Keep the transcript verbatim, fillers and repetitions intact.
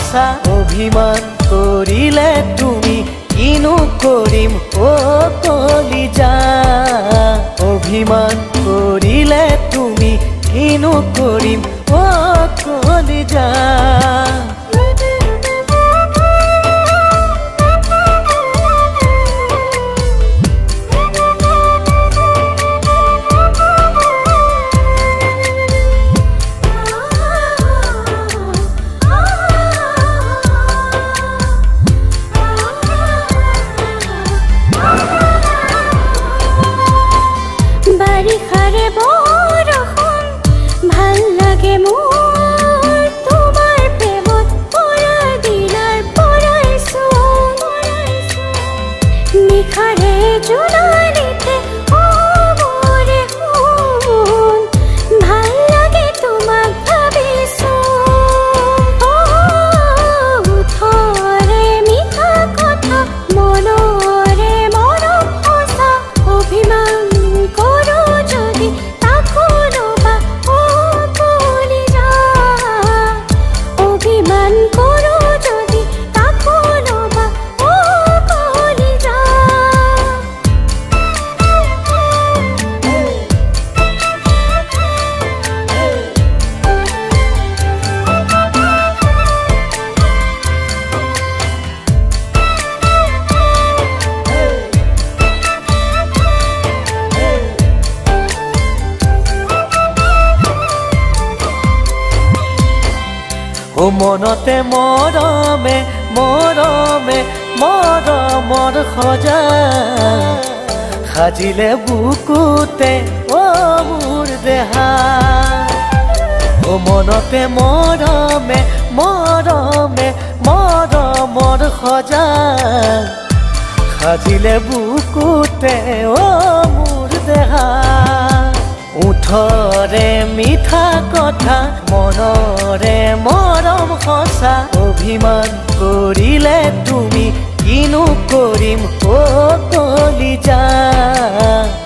সঁচা অভিমান কৰিলে তুমি কিনো কৰিম ও কলিজা অভিমান কৰিলে তুমি কিনো কৰিম ও কলিজা মনতে মৰমে মৰমে মৰমৰ সজা সাজিলে বুকুতে ও মোৰ দেহা ও মনতে মৰমে মৰমে মৰমৰ সজা সাজিলে বুকুতে ও মোৰ দেহা উঠৰে মিঠা কথা মনৰে মৰম সঁচা অভিমান কৰিলে তুমি কিনো কৰিম ও কলিজা